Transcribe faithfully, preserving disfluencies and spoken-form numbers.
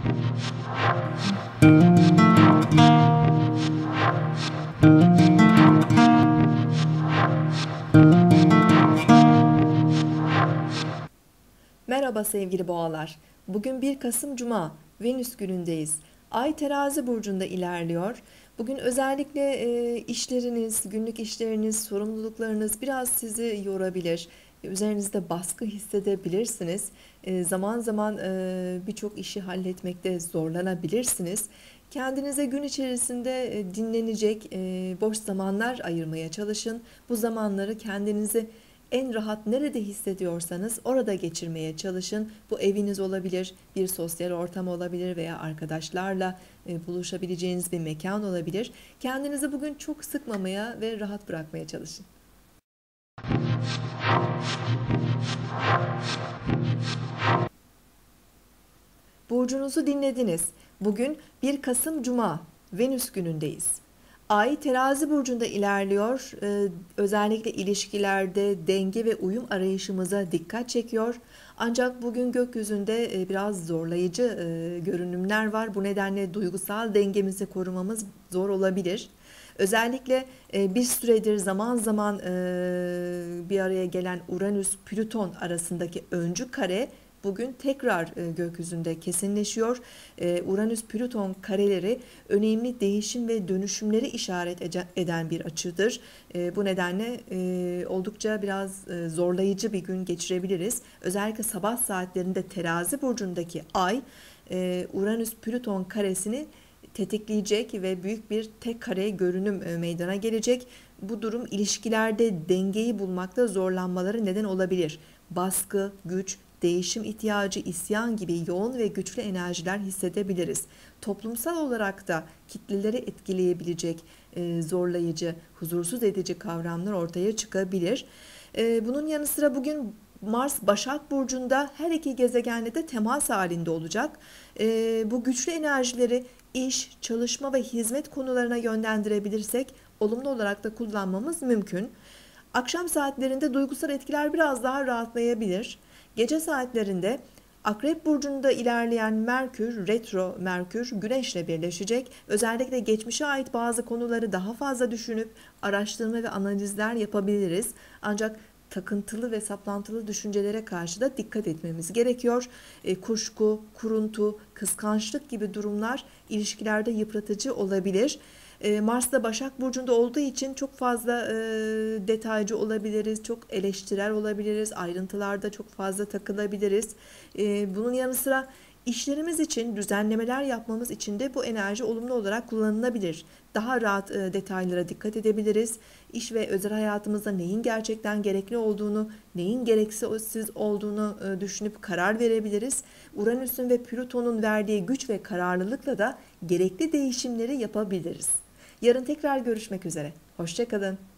Merhaba sevgili boğalar. Bugün bir Kasım Cuma, Venüs günündeyiz. Ay Terazi burcunda ilerliyor. Bugün özellikle e, işleriniz, günlük işleriniz, sorumluluklarınız biraz sizi yorabilir. Üzerinizde baskı hissedebilirsiniz. E, zaman zaman e, birçok işi halletmekte zorlanabilirsiniz. Kendinize gün içerisinde e, dinlenecek e, boş zamanlar ayırmaya çalışın. Bu zamanları kendinizi en rahat nerede hissediyorsanız orada geçirmeye çalışın. Bu eviniz olabilir, bir sosyal ortam olabilir veya arkadaşlarla e, buluşabileceğiniz bir mekan olabilir. Kendinizi bugün çok sıkmamaya ve rahat bırakmaya çalışın. Burcunuzu dinlediniz. Bugün bir Kasım Cuma, Venüs günündeyiz. Ay Terazi burcunda ilerliyor. Ee, özellikle ilişkilerde denge ve uyum arayışımıza dikkat çekiyor. Ancak bugün gökyüzünde e, biraz zorlayıcı e, görünümler var. Bu nedenle duygusal dengemizi korumamız zor olabilir. Özellikle e, bir süredir zaman zaman e, bir araya gelen Uranüs-Plüton arasındaki öncü kare bugün tekrar e, gökyüzünde kesinleşiyor. E, Uranüs-Plüton kareleri önemli değişim ve dönüşümleri işaret eden bir açıdır. E, bu nedenle e, oldukça biraz e, zorlayıcı bir gün geçirebiliriz. Özellikle sabah saatlerinde Terazi burcundaki Ay e, Uranüs-Plüton karesini tetikleyecek ve büyük bir tek kare görünüm e, meydana gelecek. Bu durum ilişkilerde dengeyi bulmakta zorlanmaları neden olabilir. Baskı, güç, değişim ihtiyacı, isyan gibi yoğun ve güçlü enerjiler hissedebiliriz. Toplumsal olarak da kitleleri etkileyebilecek e, zorlayıcı, huzursuz edici kavramlar ortaya çıkabilir. E, bunun yanı sıra bugün Mars Başak Burcu'nda her iki gezegenle de temas halinde olacak. E, bu güçlü enerjileri iş, çalışma ve hizmet konularına yönlendirebilirsek olumlu olarak da kullanmamız mümkün. Akşam saatlerinde duygusal etkiler biraz daha rahatlayabilir. Gece saatlerinde Akrep Burcu'nda ilerleyen Merkür, retro Merkür, Güneş'le birleşecek. Özellikle geçmişe ait bazı konuları daha fazla düşünüp araştırma ve analizler yapabiliriz. Ancak takıntılı ve saplantılı düşüncelere karşı da dikkat etmemiz gerekiyor. E, kuşku, kuruntu, kıskançlık gibi durumlar ilişkilerde yıpratıcı olabilir. E, Mars da Başak Burcu'nda olduğu için çok fazla e, detaycı olabiliriz, çok eleştirel olabiliriz, ayrıntılarda çok fazla takılabiliriz. E, bunun yanı sıra işlerimiz için düzenlemeler yapmamız için de bu enerji olumlu olarak kullanılabilir. Daha rahat e, detaylara dikkat edebiliriz. İş ve özel hayatımızda neyin gerçekten gerekli olduğunu, neyin gereksiz olduğunu e, düşünüp karar verebiliriz. Uranüs'ün ve Plüton'un verdiği güç ve kararlılıkla da gerekli değişimleri yapabiliriz. Yarın tekrar görüşmek üzere. Hoşça kalın.